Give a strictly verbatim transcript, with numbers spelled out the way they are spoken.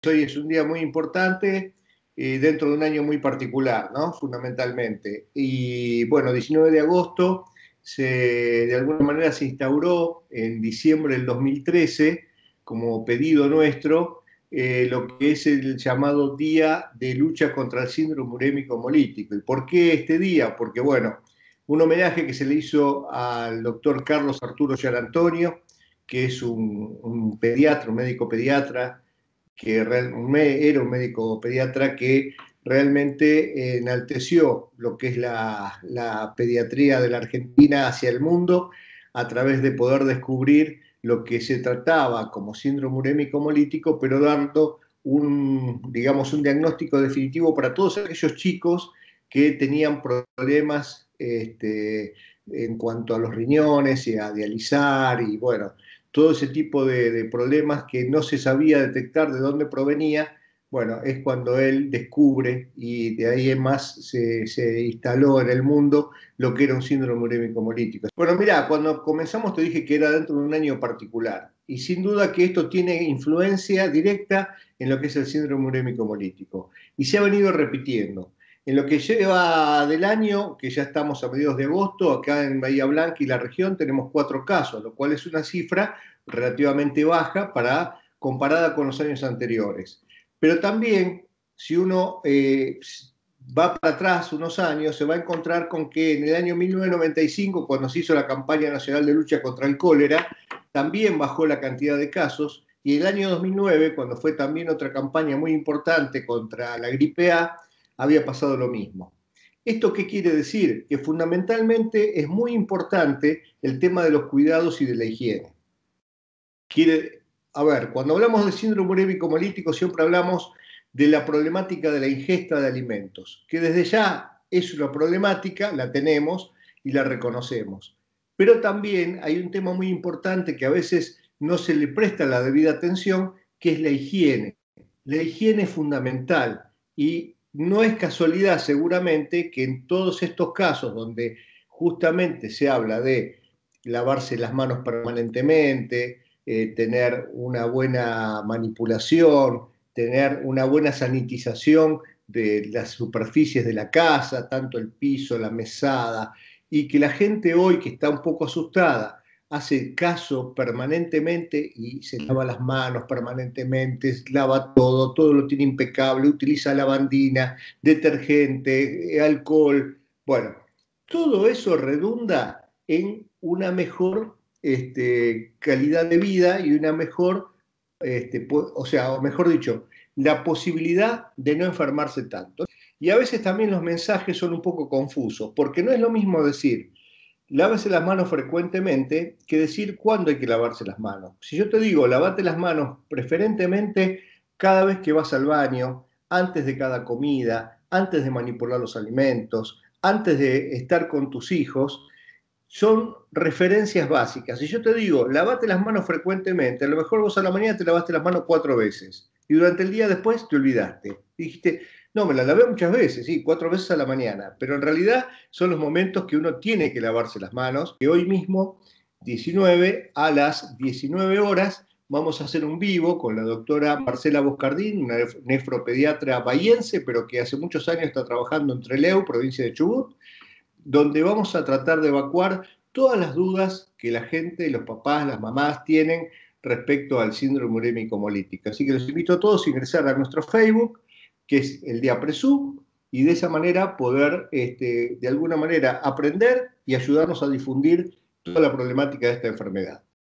Hoy es un día muy importante eh, dentro de un año muy particular, ¿no? Fundamentalmente. Y bueno, diecinueve de agosto se, de alguna manera se instauró en diciembre del dos mil trece como pedido nuestro eh, lo que es el llamado Día de Lucha contra el Síndrome Urémico Hemolítico. ¿Y por qué este día? Porque bueno, un homenaje que se le hizo al doctor Carlos Arturo Antonio, que es un, un pediatra, un médico pediatra, que era un médico pediatra que realmente enalteció lo que es la, la pediatría de la Argentina hacia el mundo a través de poder descubrir lo que se trataba como síndrome urémico hemolítico, pero dando un, digamos, un diagnóstico definitivo para todos aquellos chicos que tenían problemas este, en cuanto a los riñones y a dializar y bueno, todo ese tipo de, de problemas que no se sabía detectar de dónde provenía. Bueno, es cuando él descubre y de ahí en más se, se instaló en el mundo lo que era un síndrome urémico hemolítico. Bueno, mirá, cuando comenzamos te dije que era dentro de un año particular y sin duda que esto tiene influencia directa en lo que es el síndrome urémico hemolítico y se ha venido repitiendo. En lo que lleva del año, que ya estamos a mediados de agosto, acá en Bahía Blanca y la región tenemos cuatro casos, lo cual es una cifra relativamente baja para, comparada con los años anteriores. Pero también, si uno eh, va para atrás unos años, se va a encontrar con que en el año mil novecientos noventa y cinco, cuando se hizo la campaña nacional de lucha contra el cólera, también bajó la cantidad de casos, y el año dos mil nueve, cuando fue también otra campaña muy importante contra la gripe A, había pasado lo mismo. ¿Esto qué quiere decir? Que fundamentalmente es muy importante el tema de los cuidados y de la higiene. Quiere, a ver, cuando hablamos de síndrome urémico hemolítico siempre hablamos de la problemática de la ingesta de alimentos, que desde ya es una problemática, la tenemos y la reconocemos. Pero también hay un tema muy importante que a veces no se le presta la debida atención, que es la higiene. La higiene es fundamental y no es casualidad seguramente que en todos estos casos donde justamente se habla de lavarse las manos permanentemente, eh, tener una buena manipulación, tener una buena sanitización de las superficies de la casa, tanto el piso, la mesada, y que la gente hoy que está un poco asustada hace caso permanentemente y se lava las manos permanentemente, lava todo, todo lo tiene impecable, utiliza lavandina, detergente, alcohol. Bueno, todo eso redunda en una mejor este, calidad de vida y una mejor, este, o sea, o mejor dicho, la posibilidad de no enfermarse tanto. Y a veces también los mensajes son un poco confusos, porque no es lo mismo decir, lávese las manos frecuentemente, que decir cuándo hay que lavarse las manos. Si yo te digo, lavate las manos preferentemente cada vez que vas al baño, antes de cada comida, antes de manipular los alimentos, antes de estar con tus hijos, son referencias básicas. Si yo te digo, lavate las manos frecuentemente, a lo mejor vos a la mañana te lavaste las manos cuatro veces y durante el día después te olvidaste. Dijiste, no, me las lavé muchas veces, sí, cuatro veces a la mañana, pero en realidad son los momentos que uno tiene que lavarse las manos, que hoy mismo, diecinueve, a las diecinueve horas, vamos a hacer un vivo con la doctora Marcela Boscardín, una nefropediatra bahiense, pero que hace muchos años está trabajando en Trelew, provincia de Chubut, donde vamos a tratar de evacuar todas las dudas que la gente, los papás, las mamás tienen respecto al síndrome urémico hemolítico. Así que los invito a todos a ingresar a nuestro Facebook, que es el DIAPRESU, y de esa manera poder, este, de alguna manera, aprender y ayudarnos a difundir toda la problemática de esta enfermedad.